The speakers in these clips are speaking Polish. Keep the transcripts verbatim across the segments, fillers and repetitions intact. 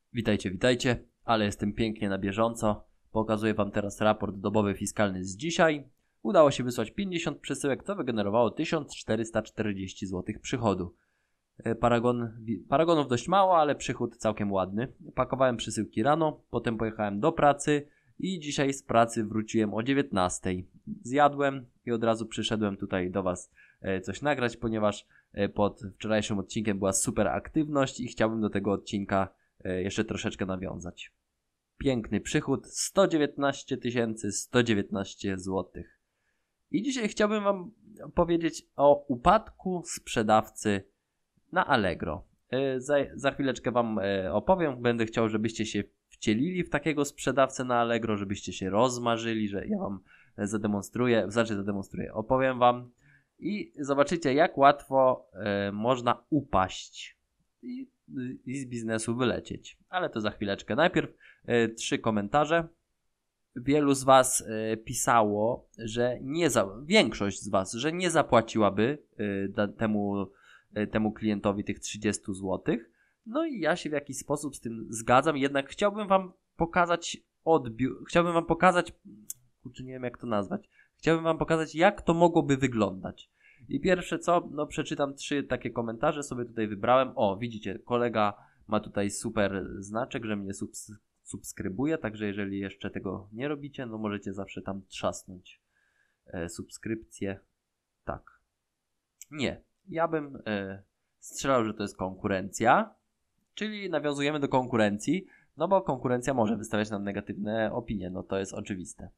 Witajcie, witajcie, ale jestem pięknie na bieżąco. Pokazuję Wam teraz raport dobowy fiskalny z dzisiaj. Udało się wysłać pięćdziesiąt przesyłek, to wygenerowało tysiąc czterysta czterdzieści złotych przychodu. Paragon, paragonów dość mało, ale przychód całkiem ładny. Pakowałem przesyłki rano, potem pojechałem do pracy i dzisiaj z pracy wróciłem o dziewiętnastej. Zjadłem i od razu przyszedłem tutaj do Was coś nagrać, ponieważ pod wczorajszym odcinkiem była super aktywność i chciałbym do tego odcinka jeszcze troszeczkę nawiązać. Piękny przychód, sto dziewiętnaście tysięcy sto dziewiętnaście złotych. I dzisiaj chciałbym Wam powiedzieć o upadku sprzedawcy na Allegro. Za, za chwileczkę Wam opowiem. Będę chciał, żebyście się wcielili w takiego sprzedawcę na Allegro, żebyście się rozmarzyli, że ja Wam zademonstruję, znaczy zademonstruję, opowiem Wam i zobaczycie, jak łatwo e, można upaść i, i z biznesu wylecieć. Ale to za chwileczkę. Najpierw e, trzy komentarze. Wielu z Was e, pisało, że nie za, większość z Was, że nie zapłaciłaby e, da, temu, e, temu klientowi tych trzydzieści złotych. No i ja się w jakiś sposób z tym zgadzam, jednak chciałbym Wam pokazać odbiór, chciałbym Wam pokazać, kurczę, nie wiem jak to nazwać, chciałbym Wam pokazać, jak to mogłoby wyglądać. I pierwsze co, no przeczytam trzy takie komentarze, sobie tutaj wybrałem. O, widzicie, kolega ma tutaj super znaczek, że mnie subs- subskrybuje, także jeżeli jeszcze tego nie robicie, no możecie zawsze tam trzasnąć e, subskrypcję. Tak. Nie, ja bym e, strzelał, że to jest konkurencja, czyli nawiązujemy do konkurencji, no bo konkurencja może wystawiać nam negatywne opinie, no to jest oczywiste.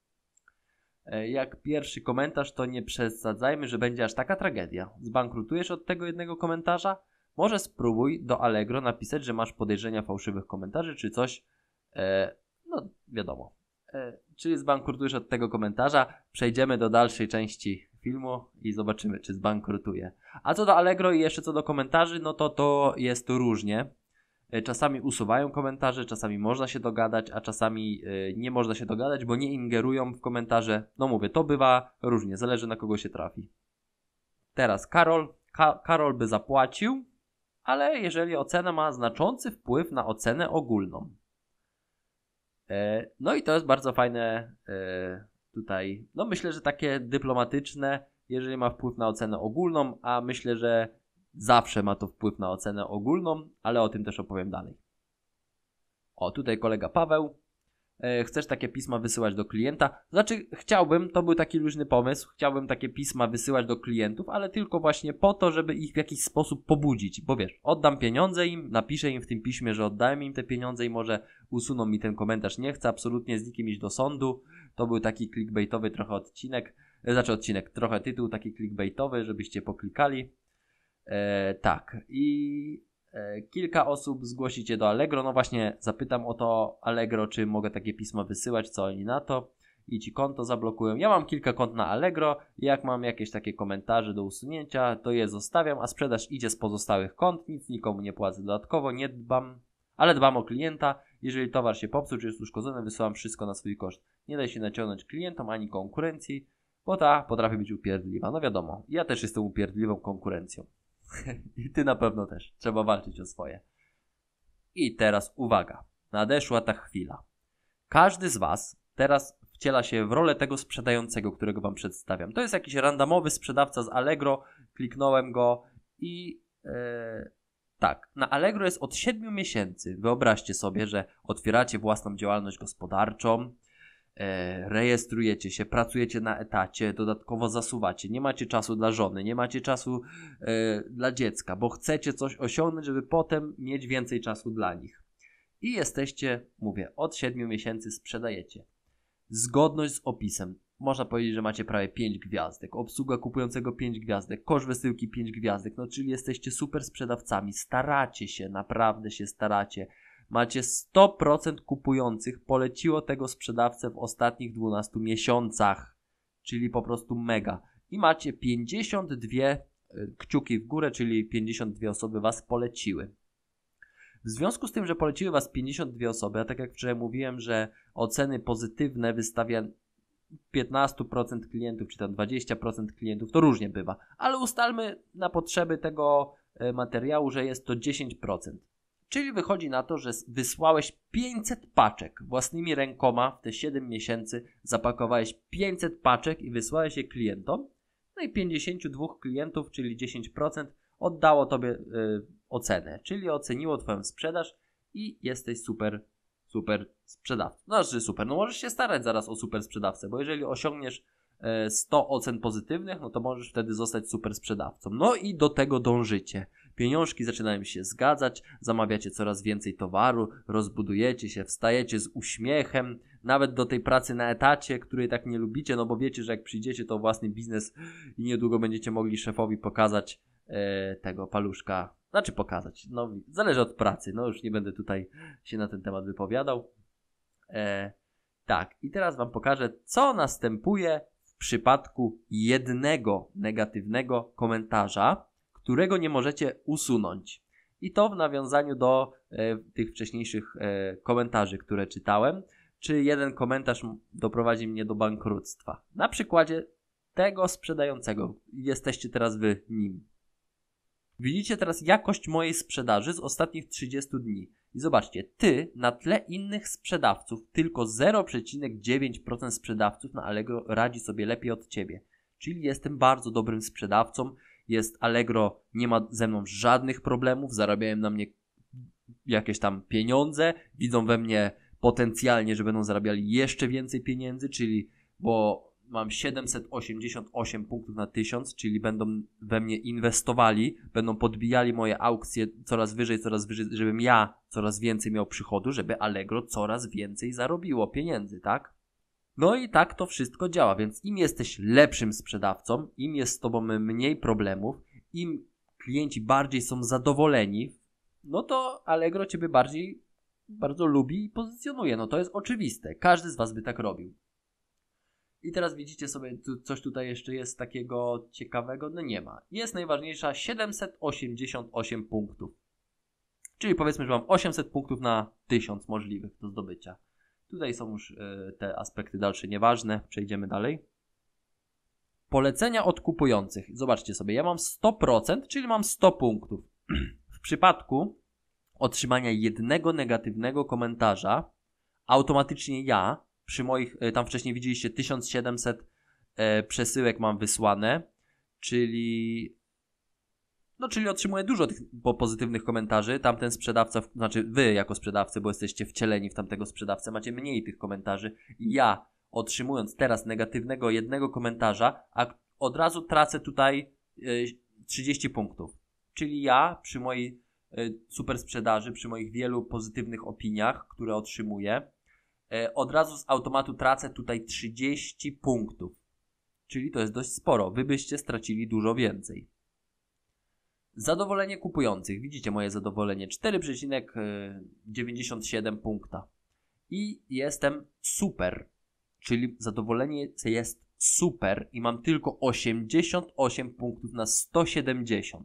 Jak pierwszy komentarz, to nie przesadzajmy, że będzie aż taka tragedia. Zbankrutujesz od tego jednego komentarza? Może spróbuj do Allegro napisać, że masz podejrzenia fałszywych komentarzy, czy coś, e, no wiadomo. E, czyli zbankrutujesz od tego komentarza, przejdziemy do dalszej części filmu i zobaczymy, czy zbankrutuje. A co do Allegro i jeszcze co do komentarzy, no to to jest różnie. Czasami usuwają komentarze, czasami można się dogadać, a czasami yy, nie można się dogadać, bo nie ingerują w komentarze. No mówię, to bywa różnie, zależy na kogo się trafi. Teraz Karol. Ka- Karol by zapłacił, ale jeżeli ocena ma znaczący wpływ na ocenę ogólną. Yy, no i to jest bardzo fajne yy, tutaj. No myślę, że takie dyplomatyczne, jeżeli ma wpływ na ocenę ogólną, a myślę, że zawsze ma to wpływ na ocenę ogólną, ale o tym też opowiem dalej. O, tutaj kolega Paweł. E, chcesz takie pisma wysyłać do klienta? Znaczy, chciałbym, to był taki luźny pomysł, chciałbym takie pisma wysyłać do klientów, ale tylko właśnie po to, żeby ich w jakiś sposób pobudzić, bo wiesz, oddam pieniądze im, napiszę im w tym piśmie, że oddałem im te pieniądze i może usuną mi ten komentarz. Nie chcę absolutnie z nikim iść do sądu. To był taki clickbaitowy trochę odcinek, e, znaczy odcinek, trochę tytuł taki clickbaitowy, żebyście poklikali. E, tak, i e, kilka osób zgłosi cię do Allegro. No właśnie zapytam o to Allegro, czy mogę takie pisma wysyłać, co oni na to, i ci konto zablokują. Ja mam kilka kont na Allegro i jak mam jakieś takie komentarze do usunięcia, to je zostawiam, a sprzedaż idzie z pozostałych kont, nic nikomu nie płacę dodatkowo, nie dbam, ale dbam o klienta. Jeżeli towar się popsuł, czy jest uszkodzony, wysyłam wszystko na swój koszt. Nie daj się naciągnąć klientom ani konkurencji, bo ta potrafi być upierdliwa. No wiadomo, ja też jestem upierdliwą konkurencją. I ty na pewno też. Trzeba walczyć o swoje. I teraz uwaga. Nadeszła ta chwila. Każdy z Was teraz wciela się w rolę tego sprzedającego, którego Wam przedstawiam. To jest jakiś randomowy sprzedawca z Allegro. Kliknąłem go i e, tak. Na Allegro jest od siedmiu miesięcy. Wyobraźcie sobie, że otwieracie własną działalność gospodarczą, E, rejestrujecie się, pracujecie na etacie, dodatkowo zasuwacie, nie macie czasu dla żony, nie macie czasu e, dla dziecka, bo chcecie coś osiągnąć, żeby potem mieć więcej czasu dla nich. I jesteście, mówię, od siedmiu miesięcy sprzedajecie. Zgodność z opisem. Można powiedzieć, że macie prawie pięć gwiazdek. Obsługa kupującego pięć gwiazdek. Koszt wysyłki pięć gwiazdek. No czyli jesteście super sprzedawcami. Staracie się, naprawdę się staracie. Macie sto procent kupujących poleciło tego sprzedawcę w ostatnich dwunastu miesiącach. Czyli po prostu mega. I macie pięćdziesiąt dwie kciuki w górę, czyli pięćdziesiąt dwie osoby Was poleciły. W związku z tym, że poleciły Was pięćdziesiąt dwie osoby, a tak jak wczoraj mówiłem, że oceny pozytywne wystawia piętnaście procent klientów, czy tam dwadzieścia procent klientów, to różnie bywa. Ale ustalmy na potrzeby tego materiału, że jest to dziesięć procent. Czyli wychodzi na to, że wysłałeś pięćset paczek własnymi rękoma w te siedem miesięcy, zapakowałeś pięćset paczek i wysłałeś je klientom. No i pięćdziesięciu dwóch klientów, czyli dziesięć procent oddało tobie y, ocenę, czyli oceniło twoją sprzedaż i jesteś super, super sprzedawcą. No, znaczy super, no możesz się starać zaraz o super sprzedawcę, bo jeżeli osiągniesz y, sto ocen pozytywnych, no to możesz wtedy zostać super sprzedawcą. No i do tego dążycie. Pieniążki zaczynają się zgadzać, zamawiacie coraz więcej towaru, rozbudujecie się, wstajecie z uśmiechem, nawet do tej pracy na etacie, której tak nie lubicie, no bo wiecie, że jak przyjdziecie, to własny biznes i niedługo będziecie mogli szefowi pokazać e, tego paluszka, znaczy pokazać, no zależy od pracy, no już nie będę tutaj się na ten temat wypowiadał. E, tak, i teraz wam pokażę, co następuje w przypadku jednego negatywnego komentarza, którego nie możecie usunąć. I to w nawiązaniu do e, tych wcześniejszych e, komentarzy, które czytałem, czy jeden komentarz doprowadzi mnie do bankructwa. Na przykładzie tego sprzedającego. Jesteście teraz wy nim. Widzicie teraz jakość mojej sprzedaży z ostatnich trzydziestu dni. I zobaczcie, ty na tle innych sprzedawców, tylko zero przecinek dziewięć procent sprzedawców na Allegro radzi sobie lepiej od ciebie. Czyli jestem bardzo dobrym sprzedawcą. Jest Allegro, nie ma ze mną żadnych problemów, zarabiają na mnie jakieś tam pieniądze, widzą we mnie potencjalnie, że będą zarabiali jeszcze więcej pieniędzy, czyli bo mam siedemset osiemdziesiąt osiem punktów na tysiąc, czyli będą we mnie inwestowali, będą podbijali moje aukcje coraz wyżej, coraz wyżej, żebym ja coraz więcej miał przychodu, żeby Allegro coraz więcej zarobiło pieniędzy, tak? No i tak to wszystko działa, więc im jesteś lepszym sprzedawcą, im jest z tobą mniej problemów, im klienci bardziej są zadowoleni, no to Allegro ciebie bardziej bardzo lubi i pozycjonuje. No to jest oczywiste. Każdy z was by tak robił. I teraz widzicie sobie, tu coś tutaj jeszcze jest takiego ciekawego? No nie ma. Jest najważniejsza siedemset osiemdziesiąt osiem punktów. Czyli powiedzmy, że mam osiemset punktów na tysiąc możliwych do zdobycia. Tutaj są już y, te aspekty dalsze nieważne. Przejdziemy dalej. Polecenia od kupujących. Zobaczcie sobie, ja mam sto procent, czyli mam sto punktów. W przypadku otrzymania jednego negatywnego komentarza, automatycznie ja, przy moich, y, tam wcześniej widzieliście tysiąc siedemset y, przesyłek mam wysłane, czyli... No, czyli otrzymuję dużo tych pozytywnych komentarzy. Tamten sprzedawca, znaczy wy jako sprzedawcy, bo jesteście wcieleni w tamtego sprzedawcę, macie mniej tych komentarzy. Ja otrzymując teraz negatywnego jednego komentarza, a od razu tracę tutaj y, trzydzieści punktów. Czyli ja przy mojej y, super sprzedaży, przy moich wielu pozytywnych opiniach, które otrzymuję, y, od razu z automatu tracę tutaj trzydzieści punktów. Czyli to jest dość sporo. Wy byście stracili dużo więcej. Zadowolenie kupujących. Widzicie moje zadowolenie. cztery przecinek dziewięćdziesiąt siedem punkta. I jestem super. Czyli zadowolenie jest super i mam tylko osiemdziesiąt osiem punktów na sto siedemdziesiąt.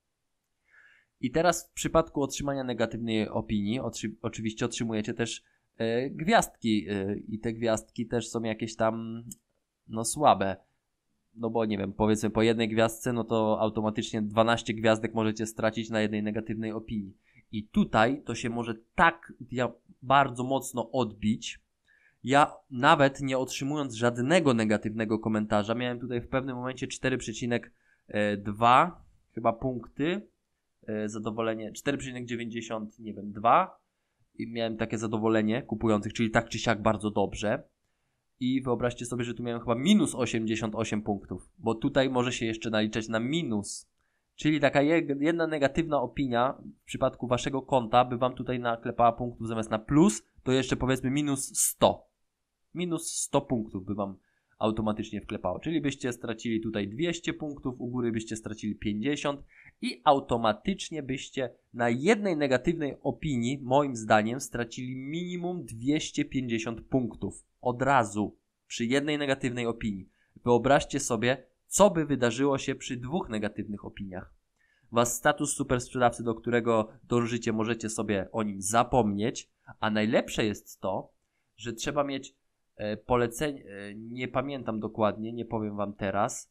I teraz w przypadku otrzymania negatywnej opinii otrzy- oczywiście otrzymujecie też e, gwiazdki e, i te gwiazdki też są jakieś tam no słabe. No bo nie wiem, powiedzmy po jednej gwiazdce, no to automatycznie dwanaście gwiazdek możecie stracić na jednej negatywnej opinii. I tutaj to się może tak ja, bardzo mocno odbić. Ja nawet nie otrzymując żadnego negatywnego komentarza, miałem tutaj w pewnym momencie cztery przecinek dwa chyba punkty, e, zadowolenie cztery przecinek dziewięćdziesiąt, nie wiem, dwa i miałem takie zadowolenie kupujących, czyli tak czy siak bardzo dobrze. I wyobraźcie sobie, że tu miałem chyba minus osiemdziesiąt osiem punktów, bo tutaj może się jeszcze naliczać na minus. Czyli taka jedna negatywna opinia w przypadku waszego konta by wam tutaj naklepała punktów zamiast na plus, to jeszcze powiedzmy minus sto. Minus sto punktów by wam automatycznie wklepało. Czyli byście stracili tutaj dwieście punktów, u góry byście stracili pięćdziesiąt i automatycznie byście na jednej negatywnej opinii, moim zdaniem, stracili minimum dwieście pięćdziesiąt punktów. Od razu, przy jednej negatywnej opinii. Wyobraźcie sobie, co by wydarzyło się przy dwóch negatywnych opiniach. Was status super sprzedawcy, do którego dążycie, możecie sobie o nim zapomnieć, a najlepsze jest to, że trzeba mieć e, polecenie, e, nie pamiętam dokładnie, nie powiem wam teraz,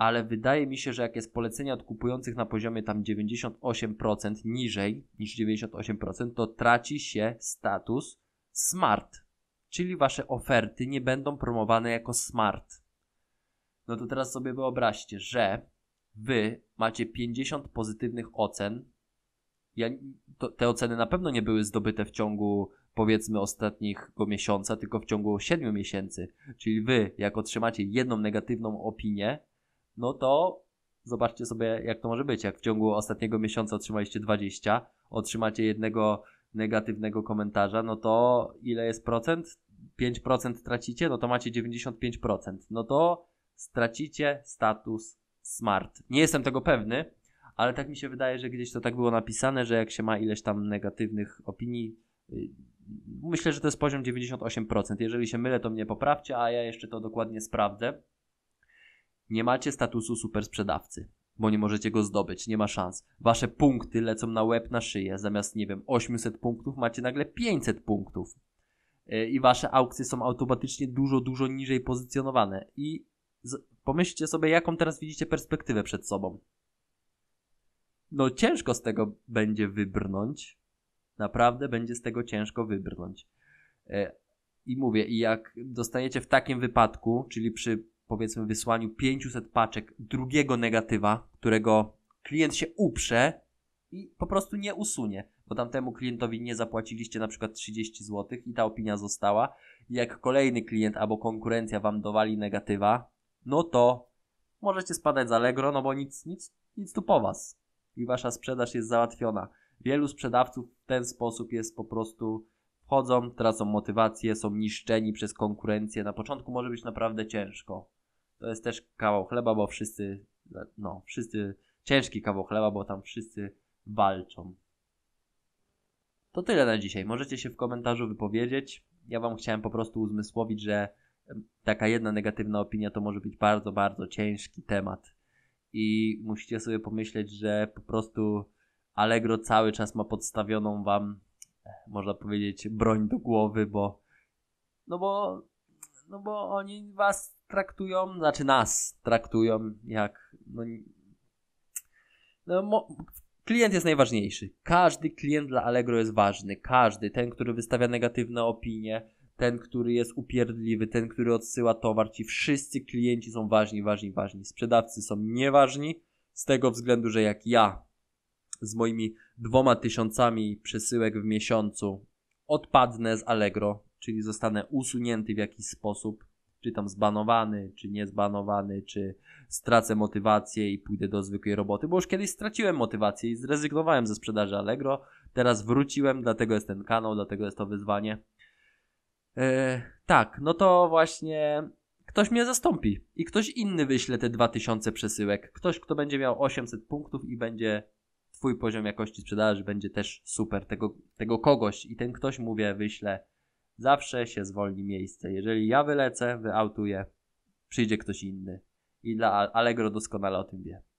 ale wydaje mi się, że jak jest polecenie od kupujących na poziomie tam dziewięćdziesiąt osiem procent niżej niż dziewięćdziesiąt osiem procent, to traci się status smart, czyli wasze oferty nie będą promowane jako smart. No to teraz sobie wyobraźcie, że wy macie pięćdziesiąt pozytywnych ocen. Ja, to, te oceny na pewno nie były zdobyte w ciągu, powiedzmy, ostatniego miesiąca, tylko w ciągu siedmiu miesięcy. Czyli wy, jak otrzymacie jedną negatywną opinię, no to zobaczcie sobie, jak to może być. Jak w ciągu ostatniego miesiąca otrzymaliście dwadzieścia, otrzymacie jednego negatywnego komentarza, no to ile jest procent? pięć procent tracicie, no to macie dziewięćdziesiąt pięć procent. No to stracicie status smart. Nie jestem tego pewny, ale tak mi się wydaje, że gdzieś to tak było napisane, że jak się ma ileś tam negatywnych opinii, myślę, że to jest poziom dziewięćdziesiąt osiem procent. Jeżeli się mylę, to mnie poprawcie, a ja jeszcze to dokładnie sprawdzę. Nie macie statusu super sprzedawcy, bo nie możecie go zdobyć, nie ma szans. Wasze punkty lecą na łeb, na szyję. Zamiast, nie wiem, osiemset punktów macie nagle pięćset punktów. I wasze aukcje są automatycznie dużo, dużo niżej pozycjonowane. I z- pomyślcie sobie, jaką teraz widzicie perspektywę przed sobą. No ciężko z tego będzie wybrnąć. Naprawdę będzie z tego ciężko wybrnąć. I mówię, i jak dostajecie w takim wypadku, czyli przy, powiedzmy, wysłaniu pięćset paczek drugiego negatywa, którego klient się uprze i po prostu nie usunie, bo tamtemu klientowi nie zapłaciliście na przykład trzydzieści złotych i ta opinia została. I jak kolejny klient albo konkurencja wam dowali negatywa, no to możecie spadać z Allegro, no bo nic, nic, nic tu po was. I wasza sprzedaż jest załatwiona. Wielu sprzedawców w ten sposób jest po prostu, wchodzą, tracą motywację, są niszczeni przez konkurencję. Na początku może być naprawdę ciężko. To jest też kawał chleba, bo wszyscy, no, wszyscy, ciężki kawał chleba, bo tam wszyscy walczą. To tyle na dzisiaj. Możecie się w komentarzu wypowiedzieć. Ja wam chciałem po prostu uzmysłowić, że taka jedna negatywna opinia to może być bardzo, bardzo ciężki temat. I musicie sobie pomyśleć, że po prostu Allegro cały czas ma podstawioną wam, można powiedzieć, broń do głowy, bo no bo no bo oni was traktują, znaczy nas traktują jak no, no mo, klient jest najważniejszy. Każdy klient dla Allegro jest ważny. Każdy. Ten, który wystawia negatywne opinie, ten, który jest upierdliwy, ten, który odsyła towar. Ci wszyscy klienci są ważni, ważni, ważni. Sprzedawcy są nieważni z tego względu, że jak ja z moimi dwoma tysiącami przesyłek w miesiącu odpadnę z Allegro, czyli zostanę usunięty w jakiś sposób, czy tam zbanowany, czy niezbanowany, czy stracę motywację i pójdę do zwykłej roboty, bo już kiedyś straciłem motywację i zrezygnowałem ze sprzedaży Allegro, teraz wróciłem, dlatego jest ten kanał, dlatego jest to wyzwanie. Eee, tak, no to właśnie ktoś mnie zastąpi i ktoś inny wyśle te dwa tysiące przesyłek, ktoś, kto będzie miał osiemset punktów i będzie twój poziom jakości sprzedaży będzie też super, tego, tego kogoś i ten ktoś, mówię, wyśle, zawsze się zwolni miejsce. Jeżeli ja wylecę, wyautuję, przyjdzie ktoś inny. I dla Allegro doskonale o tym wie.